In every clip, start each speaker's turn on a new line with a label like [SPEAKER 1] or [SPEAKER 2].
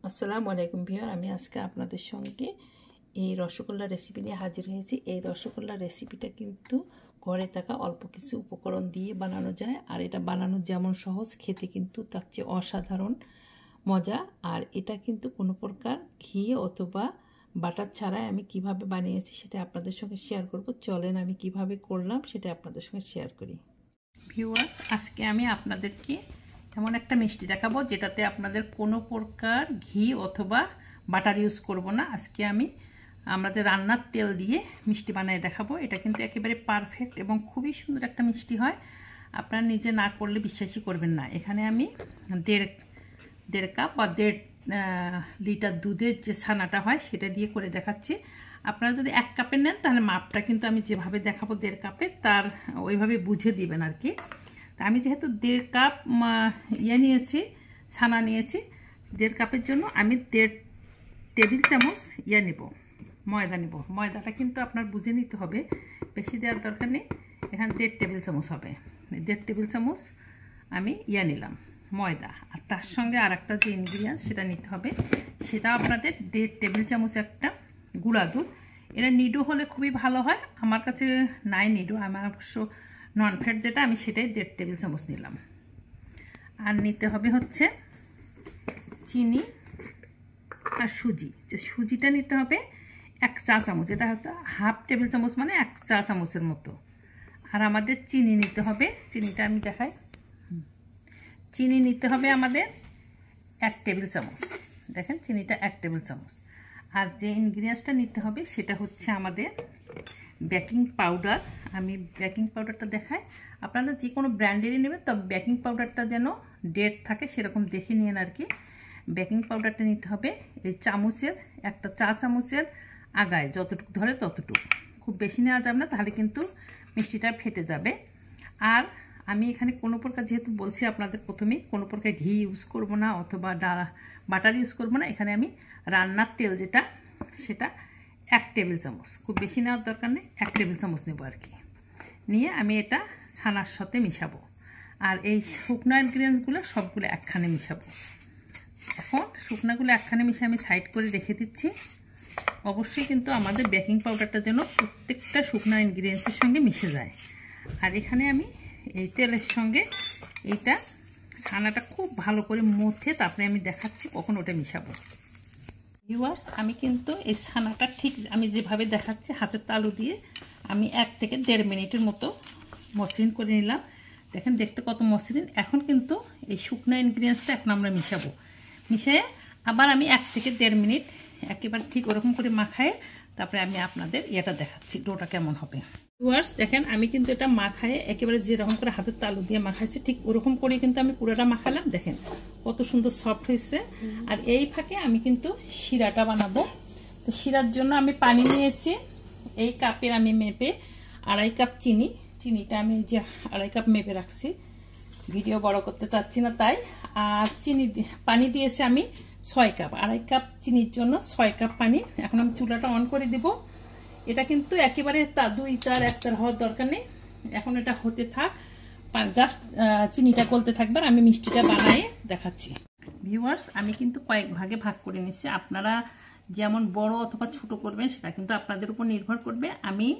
[SPEAKER 1] আসসালামু আলাইকুম ভিউয়ার, আমি আজকে আপনাদের সঙ্গে এই রসগোল্লার রেসিপি নিয়ে হাজির হয়েছি। এই রসগোল্লার রেসিপিটা কিন্তু ঘরে থাকা অল্প কিছু উপকরণ দিয়ে বানানো যায়, আর এটা বানানো যেমন সহজ, খেতে কিন্তু তার চেয়ে অসাধারণ মজা। আর এটা কিন্তু কোনো প্রকার ঘি অথবা বাটার ছাড়াই আমি কিভাবে বানিয়েছি সেটা আপনাদের সঙ্গে শেয়ার করব। চলেন আমি কিভাবে করলাম সেটা আপনাদের সঙ্গে শেয়ার করি। ভিউয়ার্স, আজকে আমি আপনাদেরকে এমন একটা মিষ্টি দেখাবো যেটাতে আপনাদের কোনো প্রকার ঘি অথবা বাটার ইউজ করব না। আজকে আমি আমাদের রান্নার তেল দিয়ে মিষ্টি বানিয়ে দেখাবো। এটা কিন্তু একেবারে পারফেক্ট এবং খুবই সুন্দর একটা মিষ্টি হয়। আপনারা নিজে না করলে বিশ্বাসই করবেন না। এখানে আমি দেড় কাপ বা 1.5 লিটার দুধের যে ছানাটা হয় সেটা দিয়ে করে দেখাচ্ছি। আপনারা যদি 1 কাপের নেন তাহলে মাপটা কিন্তু আমি যেভাবে দেখাবো 1.5 কাপে তার ওইভাবে বুঝে দিবেন আর কি। আমি যেহেতু 1.5 কাপ নিয়েছি, ছানা নিয়েছি, 1.5 কাপের জন্য আমি 1.5 টেবিল চামচ নেব, ময়দা নেব। ময়দাটা কিন্তু আপনার বুঝে নিতে হবে, বেশি দেওয়ার দরকার নেই। এখানে 1.5 টেবিল চামচ হবে। 1.5 টেবিল চামচ আমি নিলাম ময়দা, আর তার সঙ্গে আর একটা যে ইনগ্রিডিয়েন্টস সেটা নিতে হবে, সেটা আপনাদের 1.5 টেবিল চামচ একটা গুঁড়া দুধ। এটা নিডো হলে খুবই ভালো হয়, আমার কাছে নাই নিডো, আমার অবশ্য নন ফ্যাট যেটা, আমি সেটাই 1.5 টেবিল চামচ নিলাম। আর নিতে হবে হচ্ছে চিনি আর সুজি। যে সুজিটা নিতে হবে 1 চা চামচ, এটা হচ্ছে 1/2 টেবিল চামচ, মানে 1 চা চামচের মতো। আর আমাদের চিনি নিতে হবে, চিনিটা আমি দেখাই। চিনি নিতে হবে আমাদের 1 টেবিল চামচ। দেখেন চিনিটা 1 টেবিল চামচ। আর যে ইনগ্রিডিয়েন্টসটা নিতে হবে সেটা হচ্ছে আমাদের বেকিং পাউডার। আমি বেকিং পাউডারটা দেখাই, আপনারা যে কোনো ব্র্যান্ডেরই নেবেন, তবে বেকিং পাউডারটা যেন ডেট থাকে সেরকম দেখে নিন আর কি। বেকিং পাউডারটা নিতে হবে এই চামচের, একটা চা চামচের আগায় যতটুকু ধরে ততটুকু, খুব বেশি নেওয়া যাবে না, তাহলে কিন্তু মিষ্টিটা ফেটে যাবে। আর আমি এখানে কোনো প্রকার, যেহেতু বলছি আপনাদের প্রথমেই, কোনো প্রকার ঘি ইউজ করব না অথবা বাটার ইউজ করব না। এখানে আমি রান্নার তেল যেটা, সেটা 1 টেবিল চামচ, খুব বেশি নেওয়ার দরকার নেই, 1 টেবিল চামচ নেব আর কি। নিয়ে আমি এটা ছানার সাথে মিশাবো, আর এই শুকনো ইনগ্রিডিয়েন্টসগুলো সবগুলো একখানে মিশাবো। এখন শুকনাগুলো একখানে মিশে আমি সাইড করে রেখে দিচ্ছি। অবশ্যই কিন্তু আমাদের বেকিং পাউডারটা যেন প্রত্যেকটা শুকনো ইনগ্রিডিয়েন্টসের সঙ্গে মিশে যায়। আর এখানে আমি এই তেলের সঙ্গে এইটা ছানাটা খুব ভালো করে মথে তারপরে আমি দেখাচ্ছি কখন ওটা মিশাবো। ভিউয়ার্স, আমি কিন্তু এই ছানাটা ঠিক আমি যেভাবে দেখাচ্ছি হাতের তালু দিয়ে আমি 1 থেকে 1.5 মিনিটের মতো মসৃণ করে নিলাম। দেখেন দেখতে কত মসৃণ। এখন কিন্তু এই শুকনো ইনগ্রিডিয়েন্টসটা এখন আমরা মিশাবো। মিশিয়ে আবার আমি 1 থেকে 1.5 মিনিট একেবারে ঠিক ওরকম করে মাখায় তারপরে আমি আপনাদের এটা দেখাচ্ছি ডোটা কেমন হবে। ভিউয়ার্স দেখেন, আমি কিন্তু এটা মাখায় একেবারে যেরকম করে হাতের তালু দিয়ে মাখাইছি ঠিক ওরকম করে কিন্তু আমি পুরোটা মাখালাম। দেখেন কত সুন্দর সফট হয়েছে। আর এই ফাঁকে আমি কিন্তু শিরাটা বানাবো। তো শিরার জন্য আমি পানি নিয়েছি, এই কাপের আমি মেপে 2.5 কাপ চিনি। চিনিটা আমি যে 2.5 কাপ মেপে রাখছি, ভিডিও বড় করতে চাচ্ছি না তাই। আর পানি দিয়েছি আমি 6 কাপ, 2.5 কাপ চিনির জন্য 6 কাপ পানি। এখন আমি চুলাটা অন করে দিব। এটা কিন্তু একেবারে 2, 4, 1 তার হওয়ার দরকার নেই। এখন এটা হতে থাক, জাস্ট চিনিটা গলতে থাকবে, আর আমি মিষ্টিটা বানিয়ে দেখাচ্ছি। ভিউয়ার্স, আমি কিন্তু কয়েক ভাগে ভাগ করে নিচ্ছি। আপনারা যেমন বড় অথবা ছোট করবেন সেটা কিন্তু আপনাদের উপর নির্ভর করবে। আমি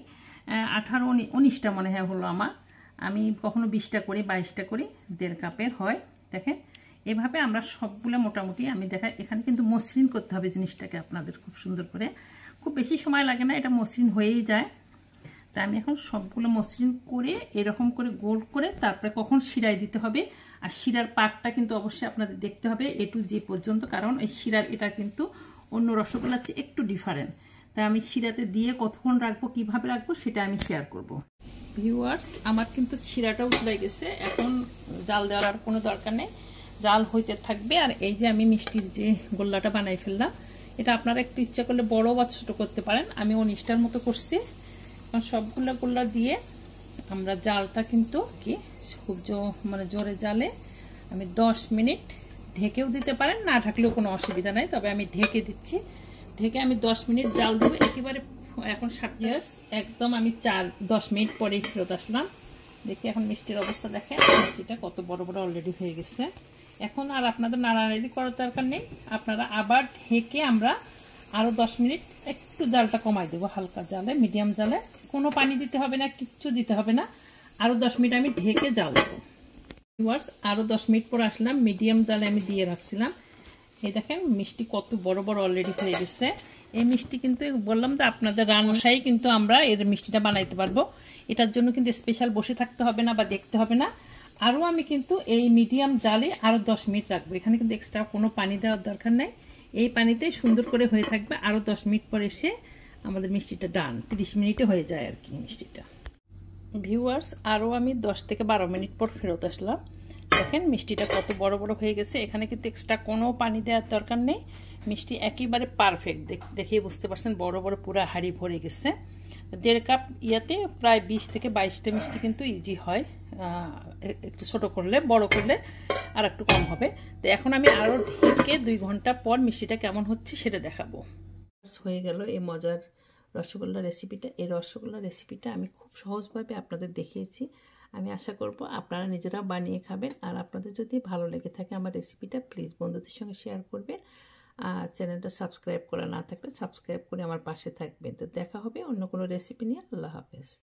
[SPEAKER 1] 18-19টা মনে হয় হলো আমার। আমি কখনো 20টা করি, 22টা করি, 1.5 কাপের হয়। দেখেন এভাবে আমরা সবগুলো মোটামুটি আমি দেখাই। এখানে কিন্তু মসৃণ করতে হবে জিনিসটাকে আপনাদের খুব সুন্দর করে, খুব বেশি সময় লাগে না, এটা মসৃণ হয়েই যায়। তাই আমি এখন সবগুলো মসৃণ করে এরকম করে গোল করে তারপরে কখন শিরায় দিতে হবে। আর শিরার পাকটা কিন্তু অবশ্যই আপনাদের দেখতে হবে A to G পর্যন্ত, কারণ এই শিরার এটা কিন্তু অন্য রসগোল্লার চেয়ে একটু ডিফারেন্ট। তাই আমি শিরাতে দিয়ে কতক্ষণ রাখবো, কিভাবে রাখবো সেটা আমি শেয়ার করব। ভিউয়ার্স, আমার কিন্তু শিরাটা উতলে গেছে, এখন জাল দেওয়ার আর কোনো দরকার নেই, জাল হইতে থাকবে। আর এই যে আমি মিষ্টির যে গোল্লাটা বানাই ফেললাম, এটা আপনারা একটু ইচ্ছা করলে বড় বা ছোট করতে পারেন। আমি 19টার মতো করছি। এখন সবগুলো গোল্লা দিয়ে আমরা জালটা কিন্তু কি খুব জোরে জালে আমি 10 মিনিট, ঢেকেও দিতে পারেন, না ঢাকলেও কোনো অসুবিধা নাই, তবে আমি ঢেকে দিচ্ছি। ঢেকে আমি 10 মিনিট জাল দেবো একেবারে। এখন 7 একদম আমি 10 মিনিট পরেই ফেরত আসলাম। দেখি এখন মিষ্টির অবস্থা দেখেন, মিষ্টিটা কত বড় বড় অলরেডি হয়ে গেছে। এখন আর আপনাদের নাড়ানাড়ি করার দরকার নেই, আপনারা আবার ঢেকে আমরা আরও 10 মিনিট একটু জালটা কমাই দেবো, হালকা জালে, মিডিয়াম জালে, কোনো পানি দিতে হবে না, কিচ্ছু দিতে হবে না। আরও 10 মিনিট আমি ঢেকে জাল দেবো। ভিউয়ার্স, আরও 10 মিনিট পর আসলাম, মিডিয়াম জালে আমি দিয়ে রাখছিলাম। এই দেখেন মিষ্টি কত বড় বড় অলরেডি হয়ে গেছে। এই মিষ্টি কিন্তু বললাম যে আপনাদের রান্নায় কিন্তু আমরা এর মিষ্টিটা বানাইতে পারবো, এটার জন্য কিন্তু স্পেশাল বসে থাকতে হবে না বা দেখতে হবে না। আরও আমি কিন্তু এই মিডিয়াম জালে আরও 10 মিনিট রাখবো, এখানে কিন্তু এক্সট্রা কোনো পানি দেওয়ার দরকার নেই, এই পানিতেই সুন্দর করে হয়ে থাকবে। আরও 10 মিনিট পর এসে আমাদের মিষ্টিটা ডান, 30 মিনিটে হয়ে যায় আর কি মিষ্টিটা। ভিউয়ার্স, আরও আমি 10 থেকে 12 মিনিট পর ফেরত আসলাম। দেখেন মিষ্টিটা কত বড় বড় হয়ে গেছে, এখানে কিন্তু এক্সট্রা কোনো পানি দেওয়ার দরকার নেই, মিষ্টি একেবারে পারফেক্ট। দেখেই বুঝতে পারছেন বড় বড় পুরো হাঁড়ি ভরে গেছে। 1.5 কাপ ইয়াতে প্রায় 20 থেকে 22টা মিষ্টি কিন্তু ইজি হয়, একটু ছোট করলে, বড় করলে আর একটু কম হবে। তো এখন আমি আরও ঢেকে 2 ঘন্টা পর মিষ্টিটা কেমন হচ্ছে সেটা দেখাবো। হয়ে গেল এই মজার রসগোল্লা রেসিপিটা। এই রসগোল্লা রেসিপিটা আমি খুব সহজভাবে আপনাদের দেখিয়েছি, আমি আশা করব আপনারা নিজেরা বানিয়ে খাবেন। আর আপনাদের যদি ভালো লেগে থাকে আমার রেসিপিটা, প্লিজ বন্ধুদের সঙ্গে শেয়ার করবেন। আর চ্যানেলটা সাবস্ক্রাইব করা না থাকলে সাবস্ক্রাইব করে আমার পাশে থাকবেন। তো দেখা হবে অন্য কোনো রেসিপি নিয়ে। আল্লাহ হাফেজ।